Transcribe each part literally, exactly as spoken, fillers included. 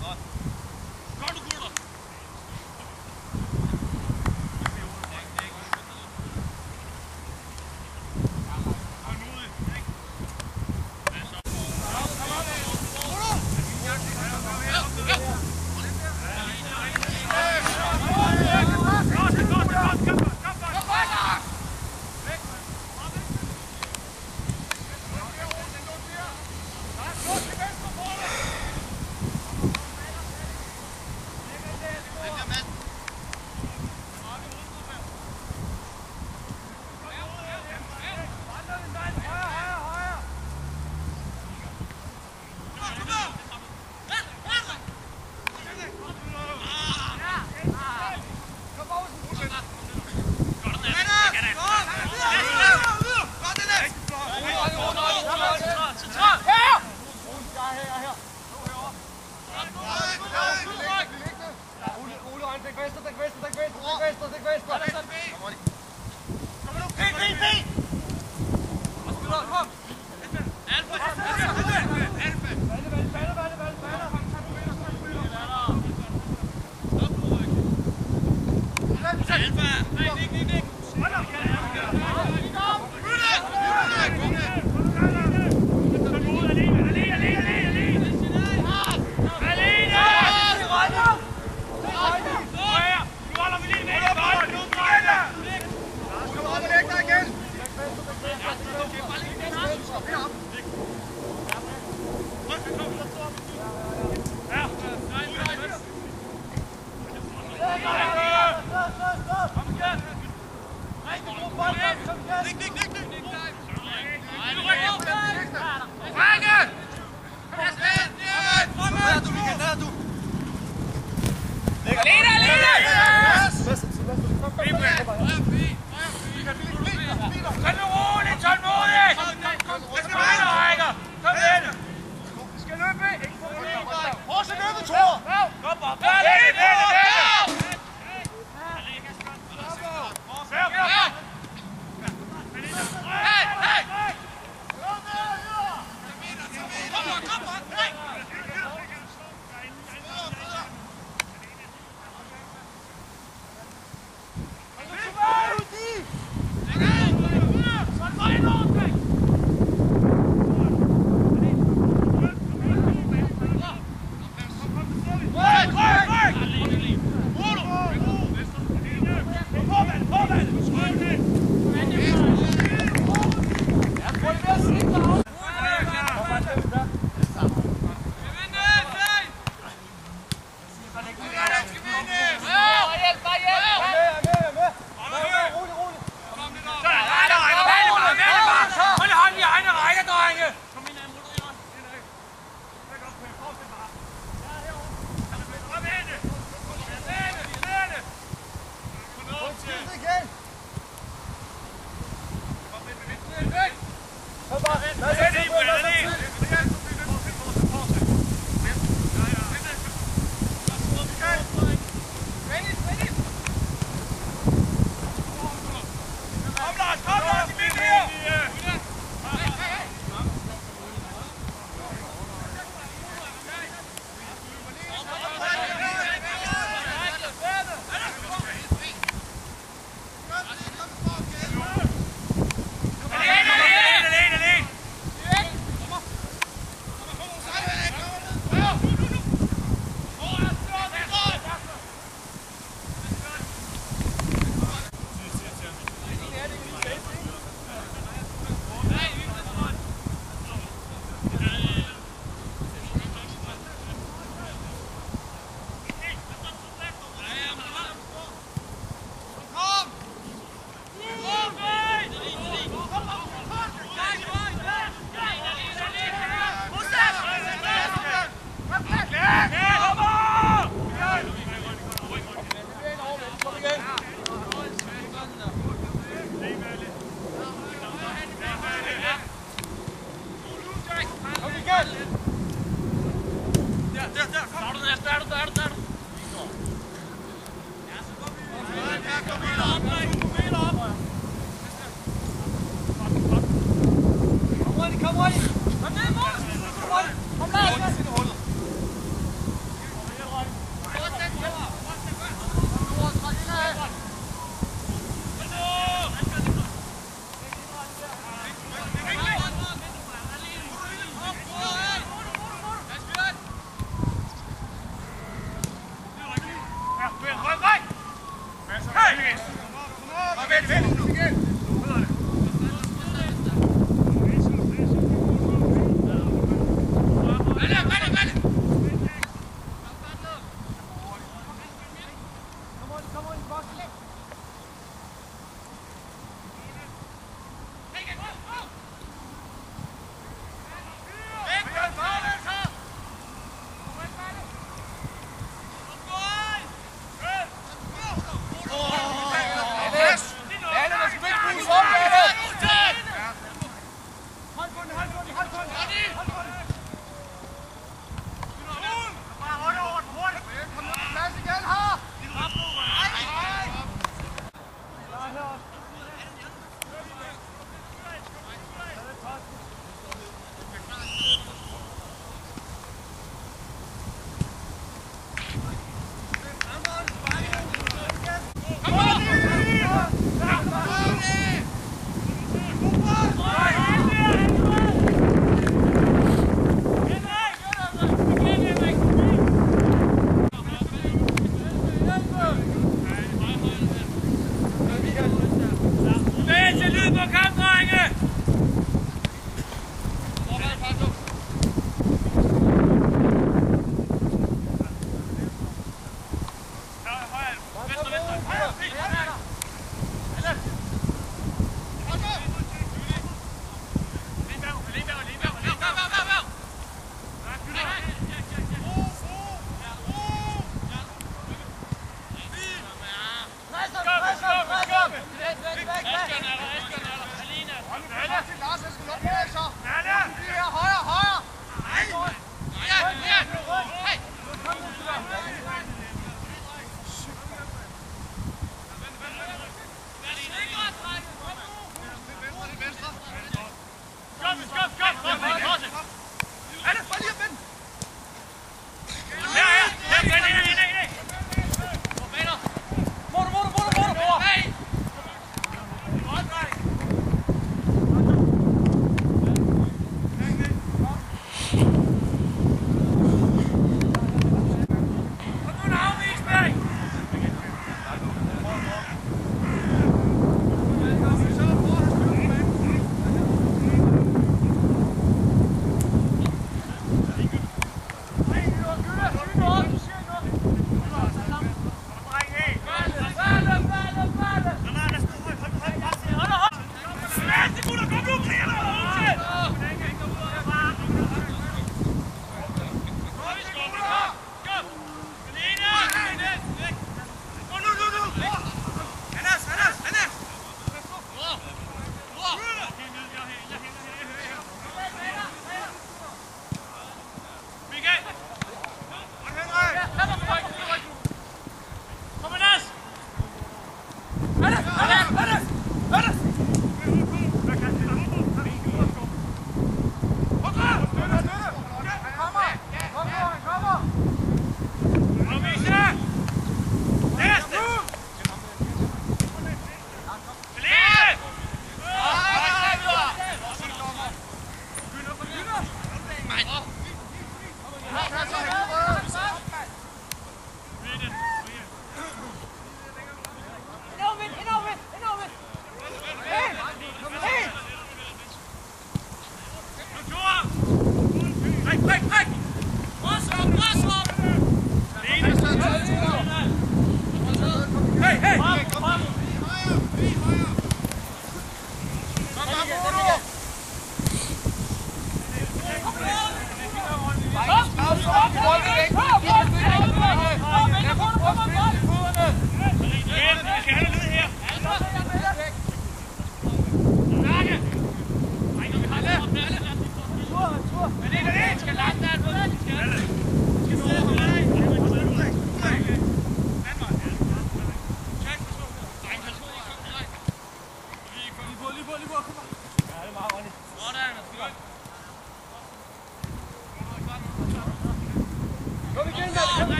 Hey!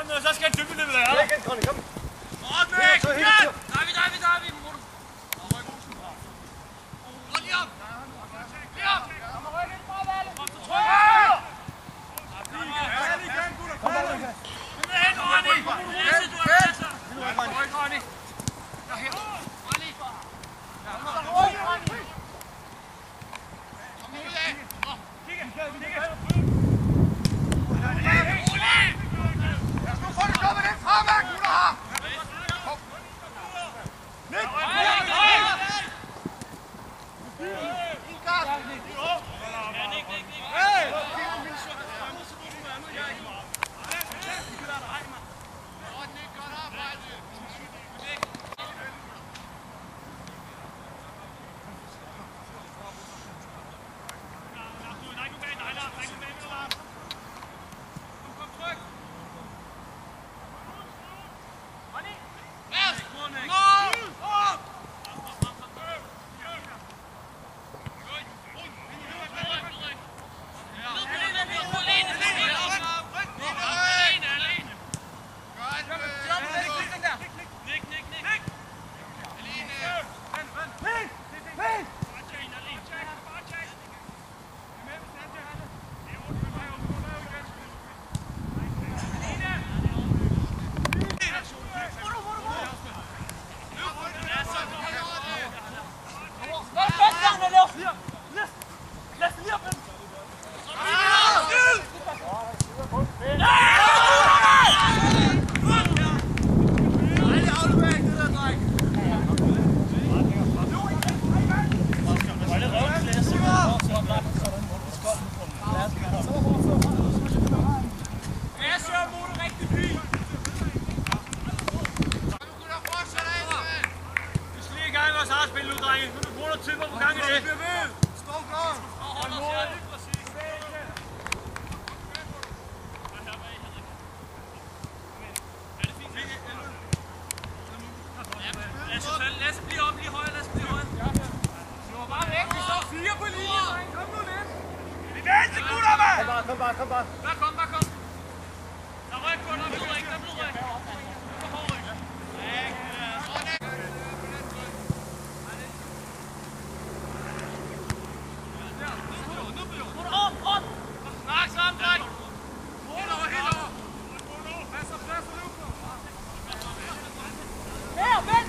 nu, så skal han dybe løbet af. Ja, igen, Conny, kom. Op med! Så helt op. David, David, David! Hold lige op! Lige op! Kom og ryk ind fra, Valle! Kom så tryk! Ja, igen, gutter! Kom med hen, Ronny! Lasse, du er masser! Ryk, Ronny! Ja, her! Ronny! Kom så ryk, Ronny! Kom ud af! Kigge, kigge! Få det stoppet den fremad, gutter her! Nik! Lasse, bliv op, lige højre, Lasse, bliv højre. Du var bare væk, vi står fire på linjen, dreng. Kom nu lidt. Vi venter, gutter, mand! Kom bare, kom bare, kom bare. Bare kom, bare kom. Der ryk på, der blev ryk, der blev ryk. Kom på ryk. Op, op! Snak sammen, dreng! Helt over, helt over! Plads og plads for nu! Her, vent!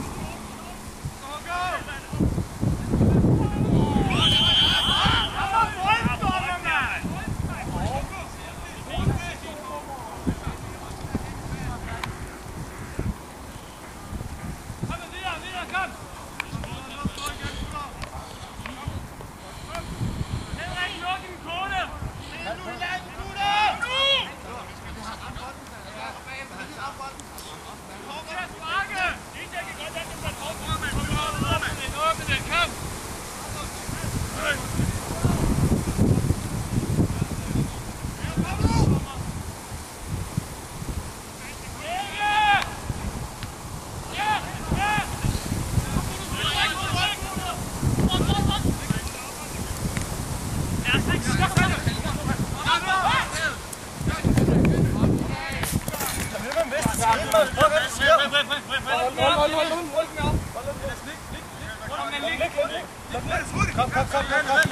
Kom, kom, kom, kom, kom.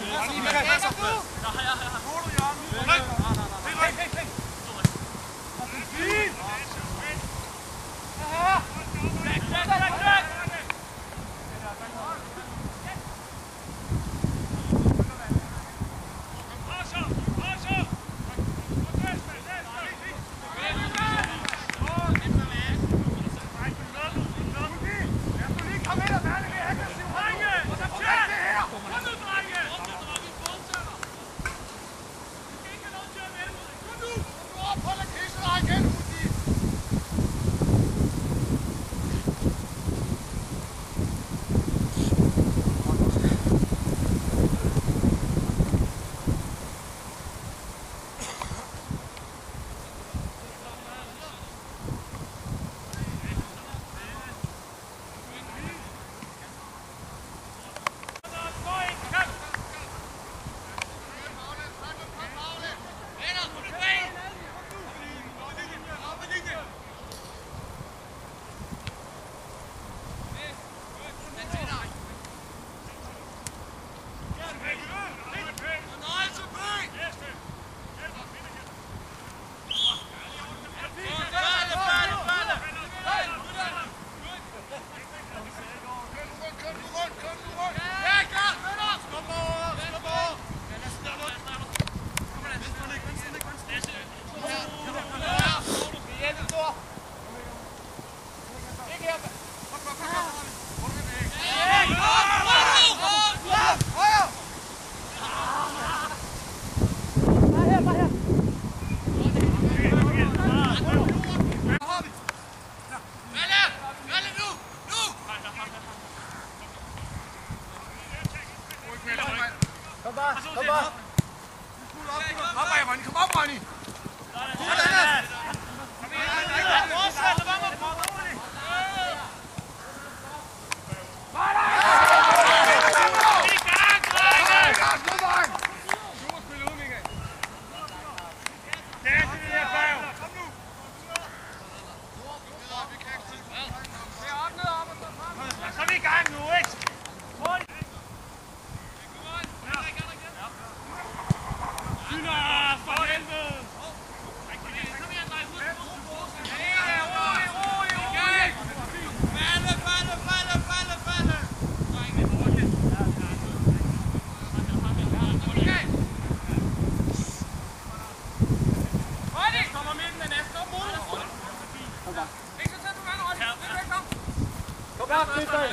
Ikke så tæt på vandet, Olli. Lidt væk, kom. Kom op, det er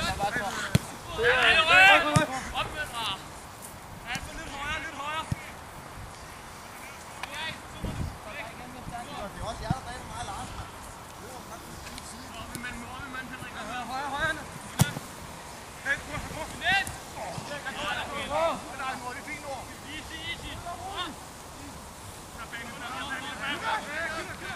Opmødt fra. Ja, så lidt højere, lidt højere. Det er også jer, der dræner meget Lars. Oppe i manden, oppe i manden, Henrik. højere, højere. Net! Net! Det er fint ord. Easy, easy. Der er bag nu, der er bag nu, der er bag nu.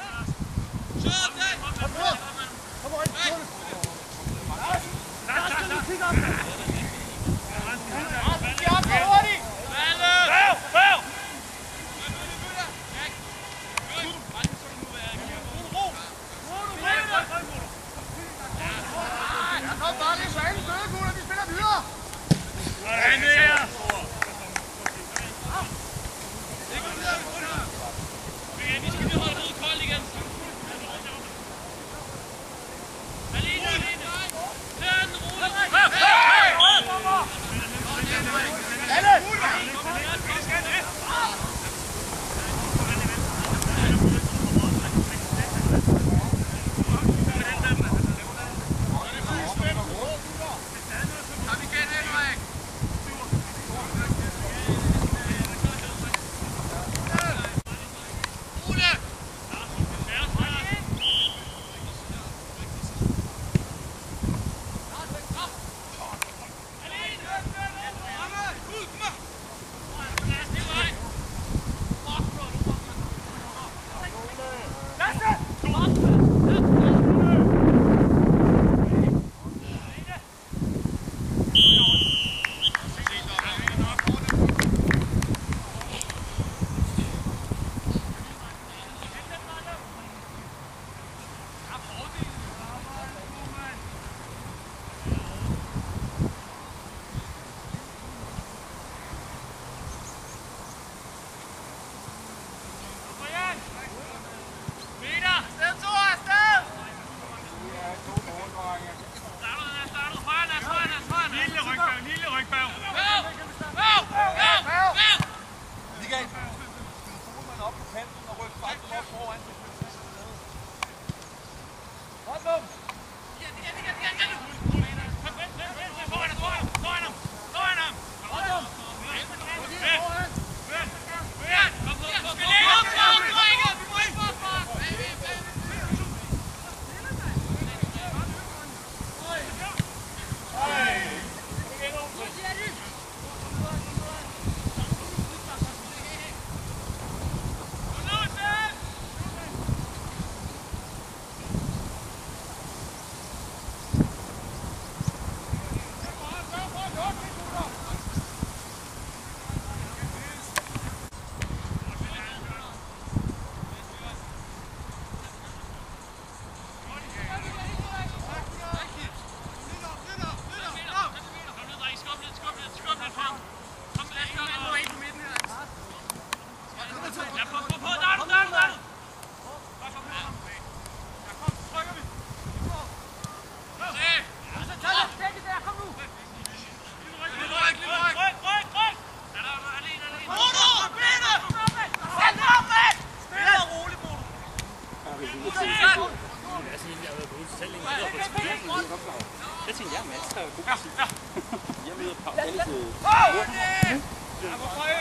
Lars,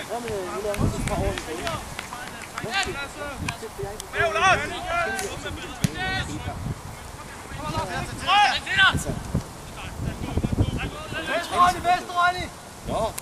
men nu lader jeg et par år tilbage. Med Lars! Venstre, Ronny, venstre, Ronny! Ja.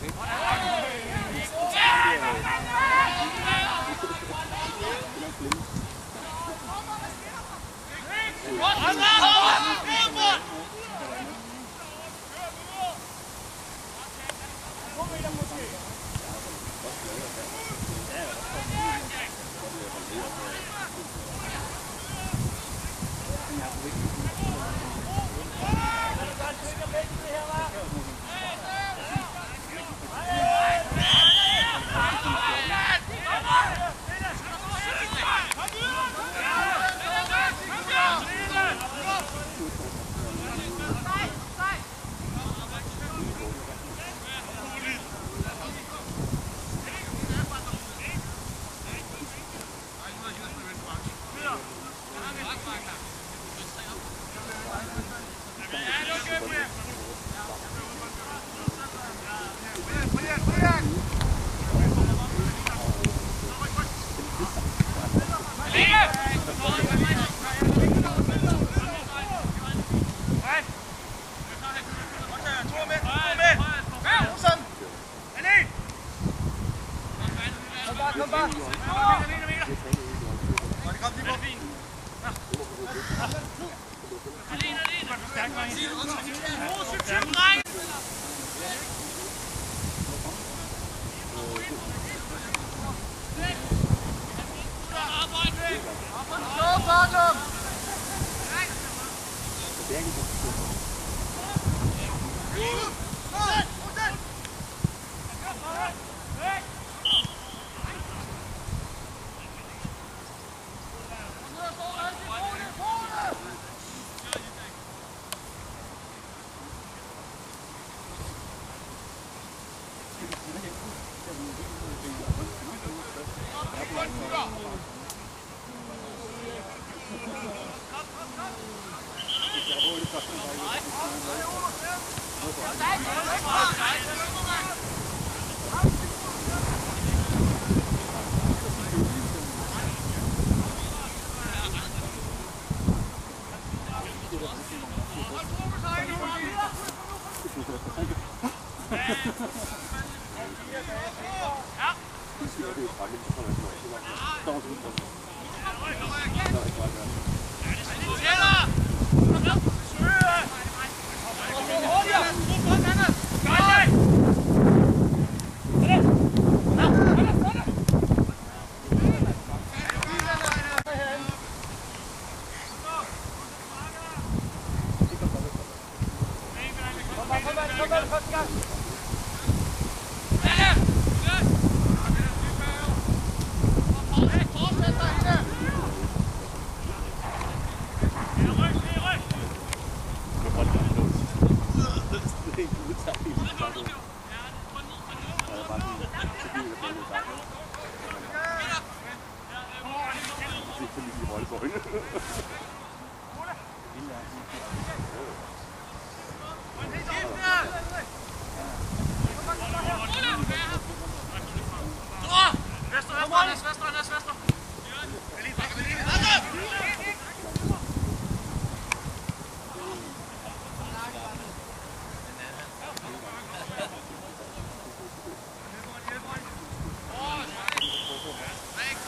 Kom bare!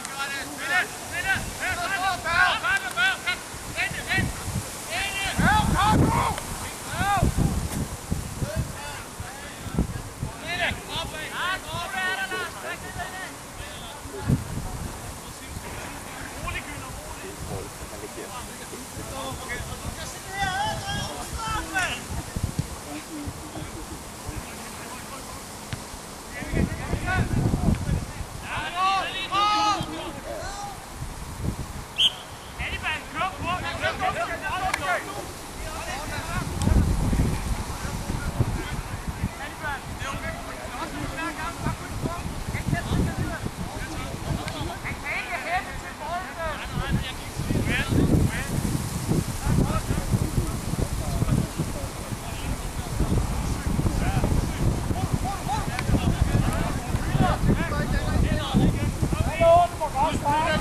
Help!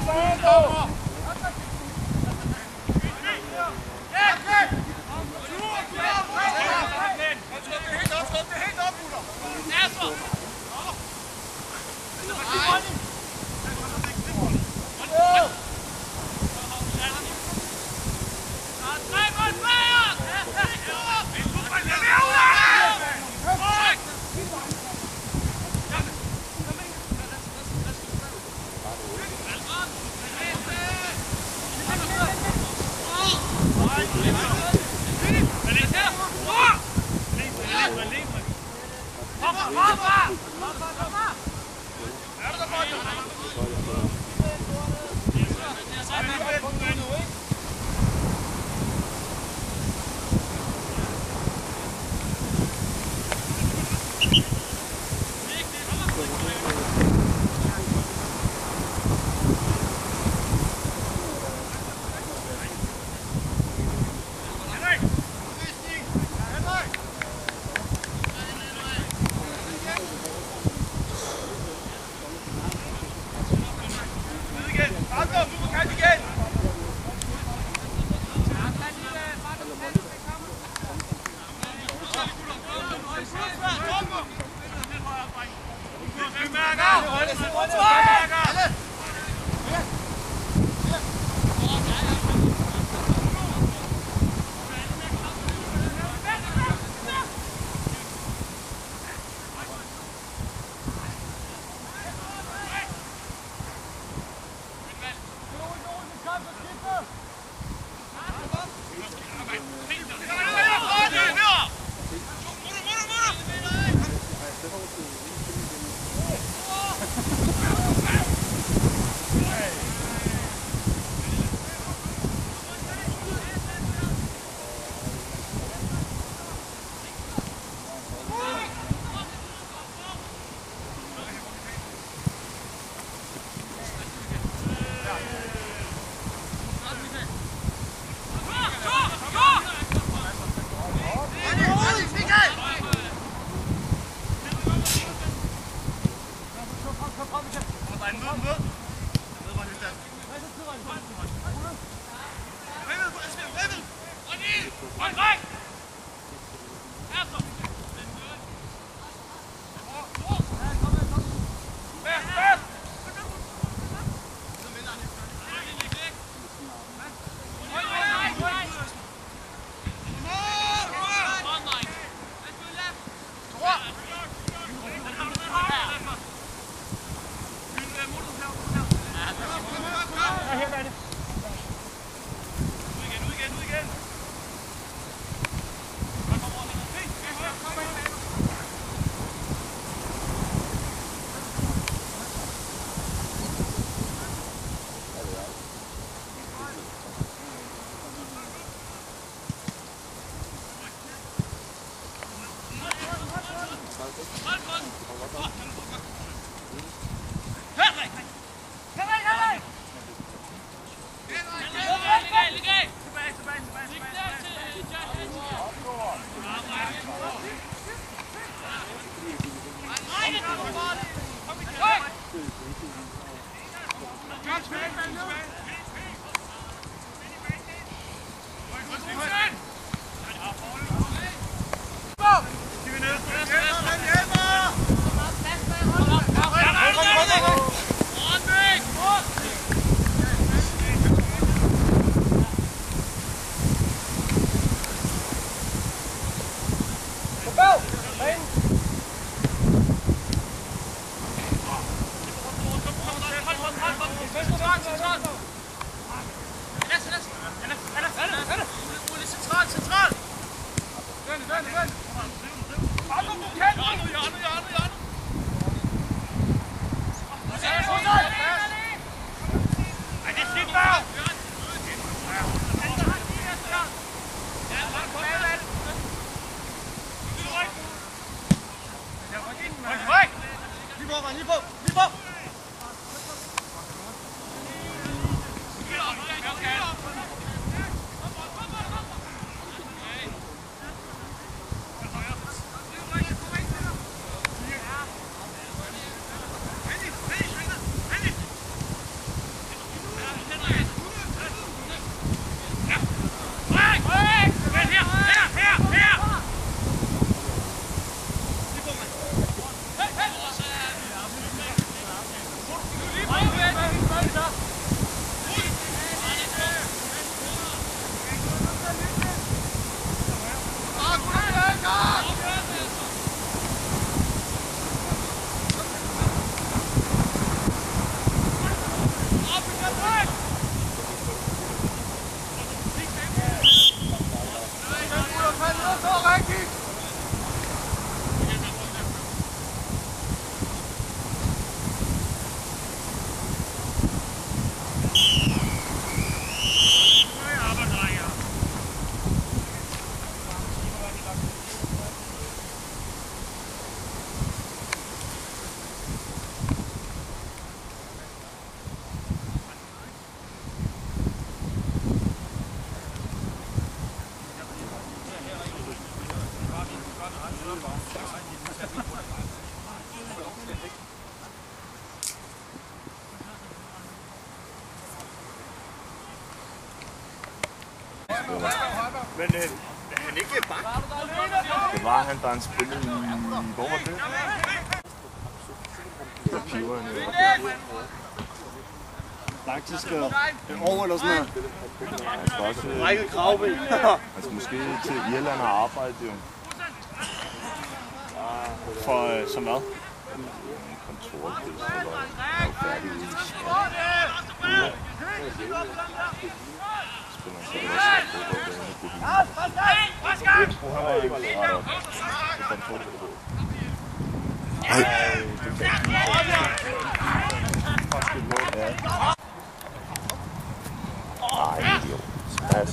Hurtigt, Men øh, er han ikke bak? Det var han, da han spillede i... Hvor var det? Der piver han jo. Faktisk over eller sådan noget. Han skal også... Rækket kravben. Han skal måske til Irland og arbejde jo. For øh, som hvad? Kontorpris eller er jo færdig ude i Skåne. Spiller han så det også på det ene det hele. Hvor han var ikke ret op. Det fandt på det. Ej, det kan ikke. Ja. Ej, idiot. Smash.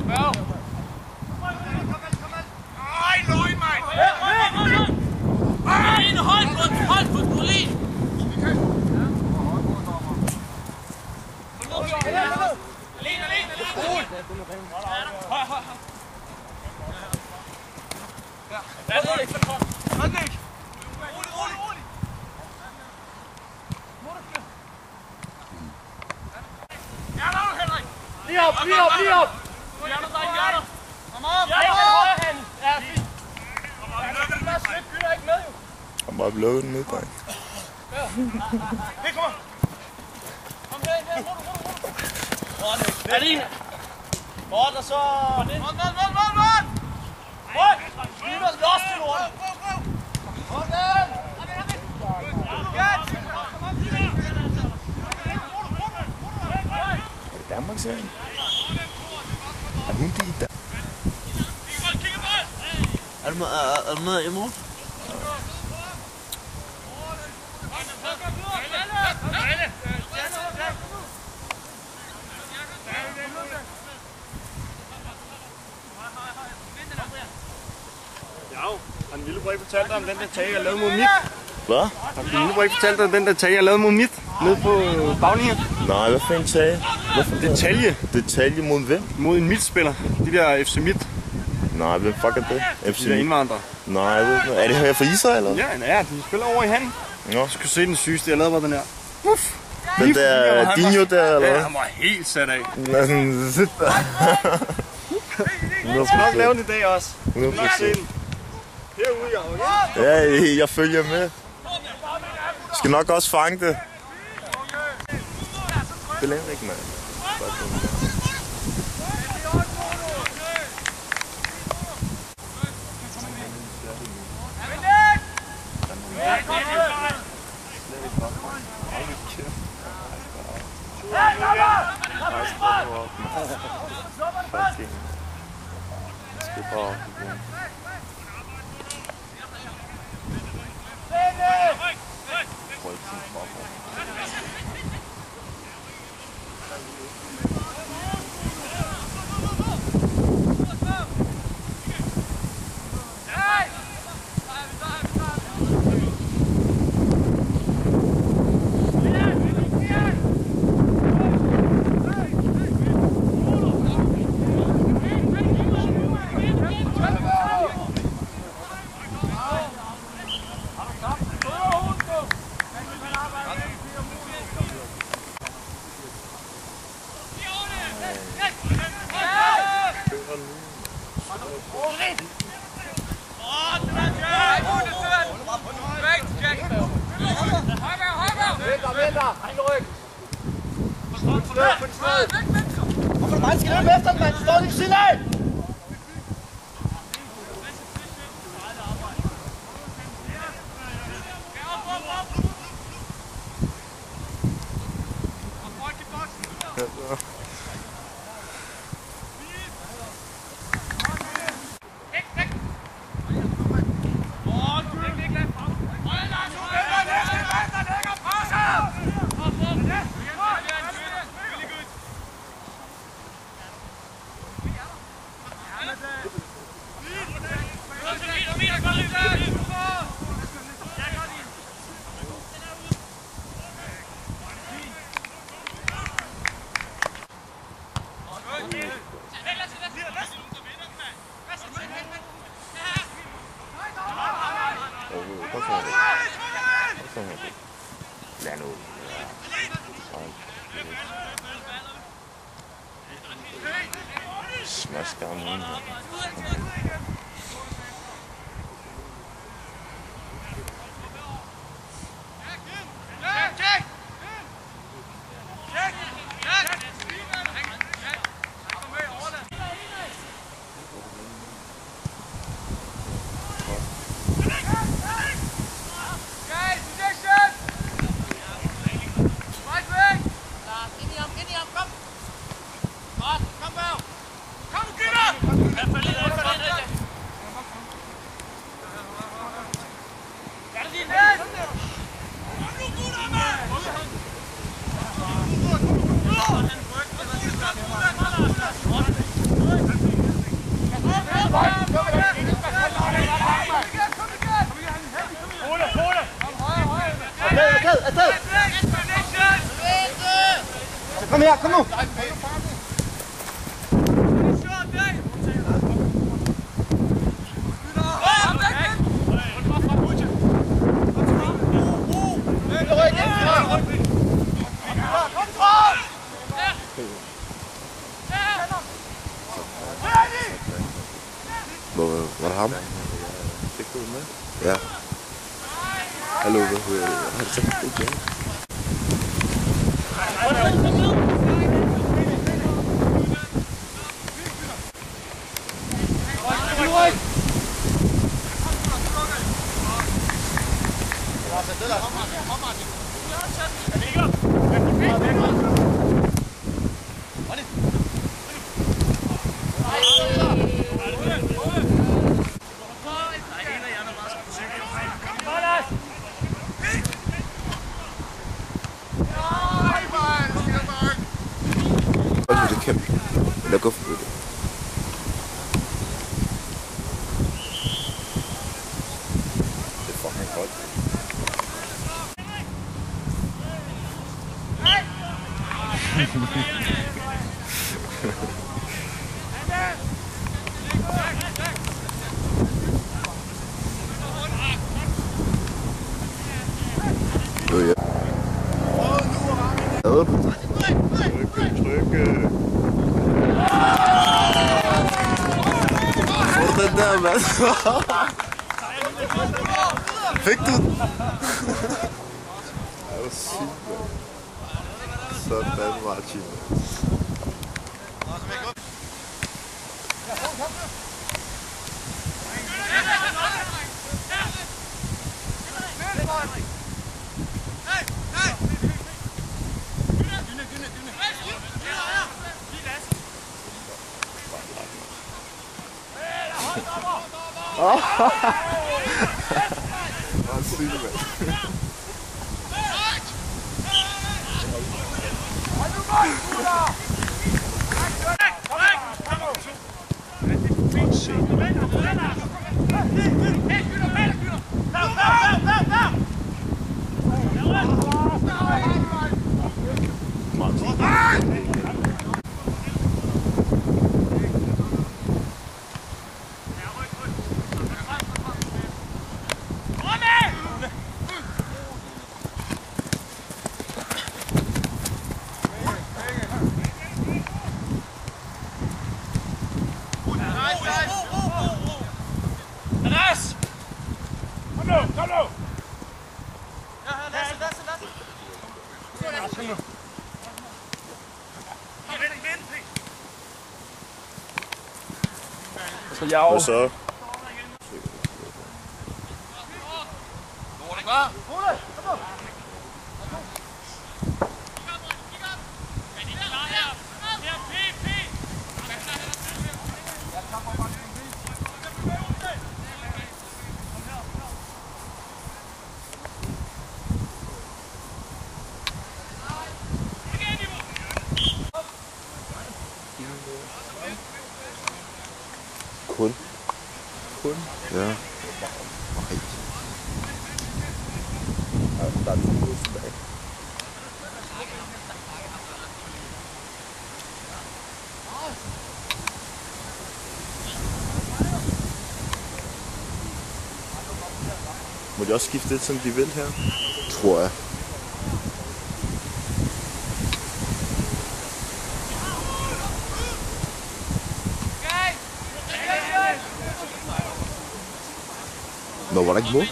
Ej, løg mig! Ej, en håndfuld, håndfuld, Molin! Alene, alene, alene! Høj, høj, høj! Hvad er det ikke for hånd? Hold det ikke! Rolig, rolig, rolig! Hjerner du, Henrik! Lige op, lige op, lige op! Hjerner dig, hjerner! Kom op! Hjerner, højre hand! Ja, fint! Der er slip, bytter ikke med jo! Han bare lukket den ned, dreng. Hey, kom op! Kom med, med, rulle, rulle, rulle! Alene! Godt, og så... Vånd, vånd, vånd, vånd, vånd! Vånd! Lige med los til lort! Vånd den! Er det Danmarksserien? Er hun det i dag? Er du med, er, er du med i morgen? Ja, har den Lillebrød ikke fortalt dig om den der tag, jeg lavede mod mit? Hvad? Har den Lillebrød ikke fortalt dig om den der tag, jeg lavede mod mit? Nede på baglinjen? Nej, hvad for en tag? Detalje. Detalje mod hvem? Mod en midtspiller. De der F C Midt. Nej, hvem fuck er det? F C De der indvandrere. Nej, jeg ved ikke. Er det her fra Israel, eller? Ja, ja, de spiller over i handen. Nå. Du skal se den sygeste, jeg lavede var den her. Uff. Den der Dinho der, eller Ja, hvad? han var helt sat af. Lad sådan sidde der. Jeg skal nok lave den i dag også. hundrede Du skal se procent. den. Herude, jeg okay? Ja, jeg følger med. Skal nok også fange det. Det lader ikke, mand. Hvorfor du bare skal løbe efter den, mand? Du står lige ved siden af! Lad nu. Smash down the window. Kom her, kom nu! Hvor var det ham? Fik du med? Ja. Hallo, hvad hedder det? Har du sagt det igen? Det kan vi. Lad gå for det. Det er fucking koldt. Oh, ja. Trykke, trykke. Få den der, mand. Fik du den? Ej, hvor sygt, mand. Sådan, Martin. Hvor sygt, mand. Hvad så? Kun. Kun? Ja. Nej. Ja, der er lige noget tilbage. Må de også skifte det, som de vil her? Tror jeg. Nå, var der ikke mål?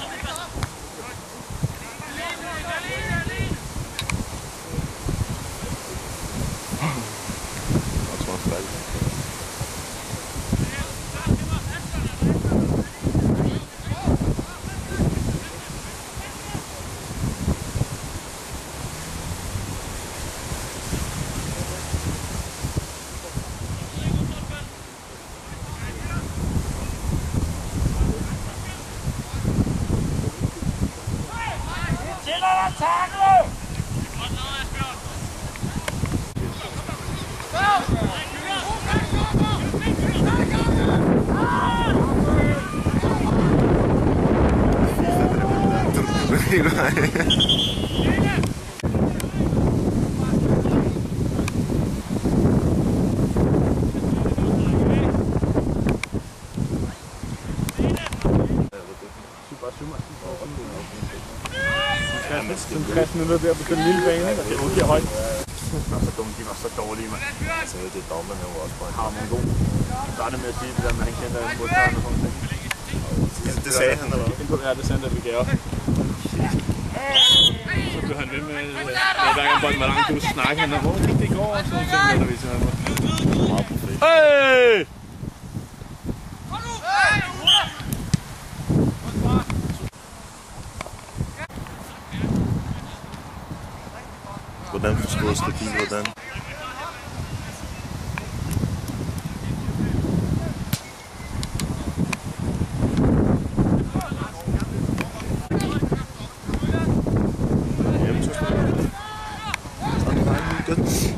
tres minutter der på den lille bane, ikke? Og det udgiver højt. Nå, så dumme, de var så dårlige, mand. Altså, det er dommerne jo også bare. Har man god. Så startede med at sige det der, med han kendte en modstanderen og sådan noget. Det, det sagde han, eller hvad? Ja, det sendte vi gav op. Så blev han ved med, at hver gang bolden var langt, du snakkede han om, hvor gik det i går, og så tænkte vi til ham. Meget perfekt. Hey! Hvordan forstår stabil, hvordan? Jamen, så skal det. Sådan har han godt.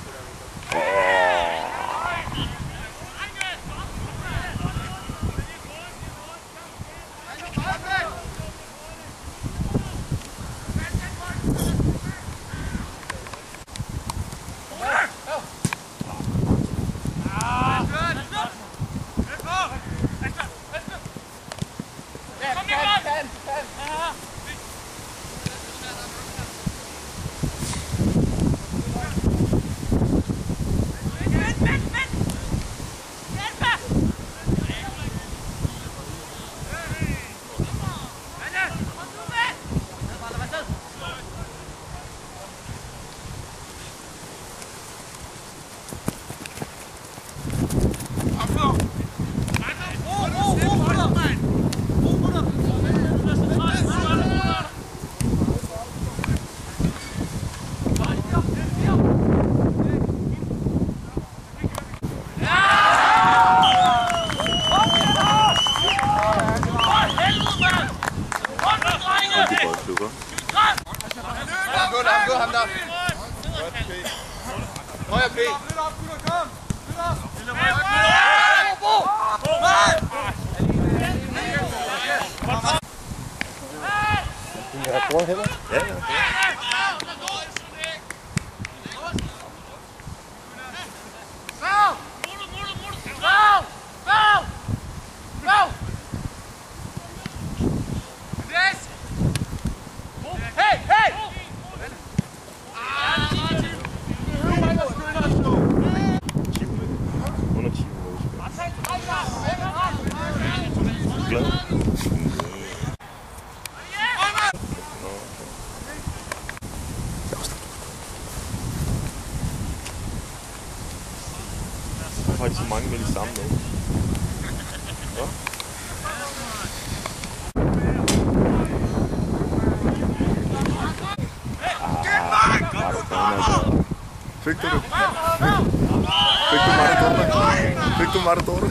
Ja, ja. Der er faktisk så mange med de samme med. Ja. Ah, fik du det? Fik du Maradona? Fik du Maradona?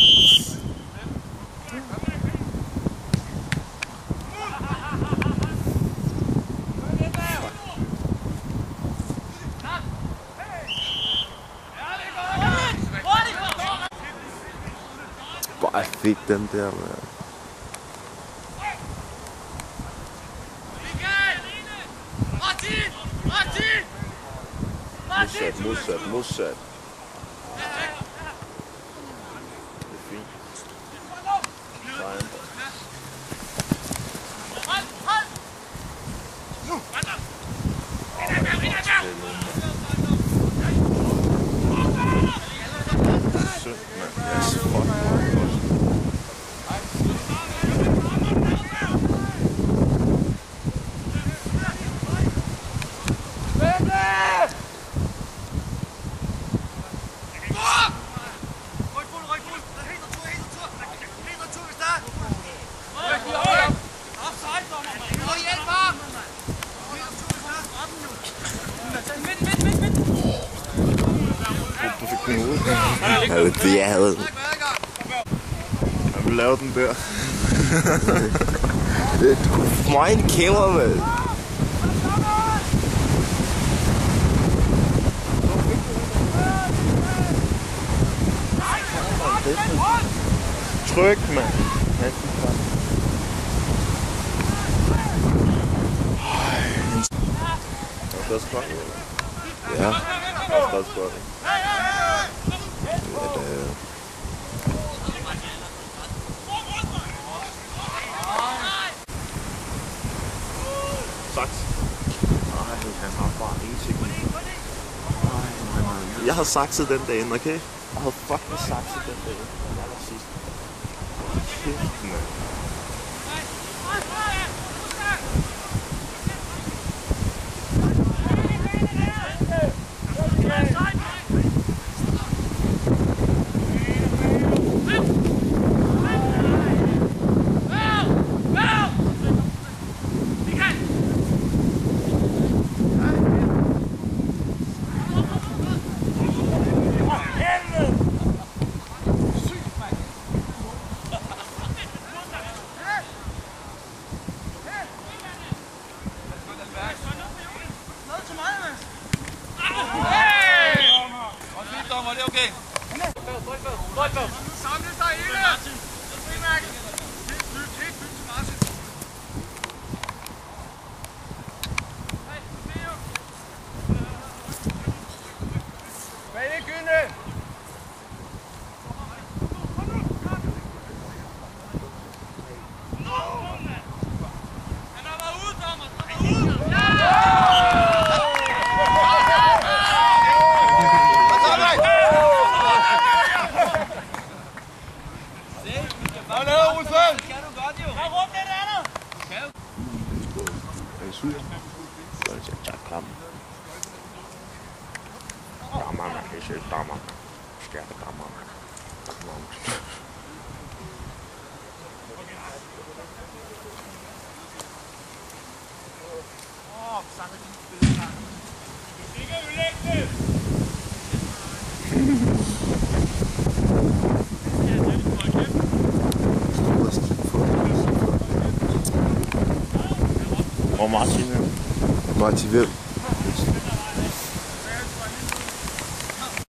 Hvor jeg fik den der, man. Modsat, modsat, modsat. Det er fint. Sejren. Synd, mand. Jeg er så fucking godt. Ja, det det, jeg havde. Jeg vil lave den der. Du mig en kæmmer, mand. Tryk, mand. Det er skønt. Ja. Det er også godt. Saks. Nej, han har bare ingenting. Jeg havde sakset den dag, okay? Jeg havde fucking sakset den dag. Jeg var sidst. Kæft, mand. Og Martin. Martin hvem?